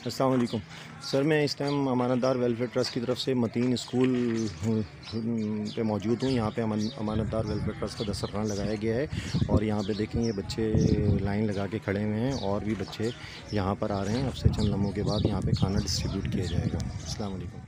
अस्सलाम वालेकुम सर, मैं इस टाइम अमानतदार वेलफेयर ट्रस्ट की तरफ से मतीन स्कूल पे मौजूद हूँ। यहाँ पे अमानतदार वेलफेयर ट्रस्ट का दस्तरखान लगाया गया है और यहाँ पे देखें ये बच्चे लाइन लगा के खड़े हुए हैं और भी बच्चे यहाँ पर आ रहे हैं। अब से चंद लम्हों के बाद यहाँ पे खाना डिस्ट्रीब्यूट किया जाएगा। अस्सलाम वालेकुम।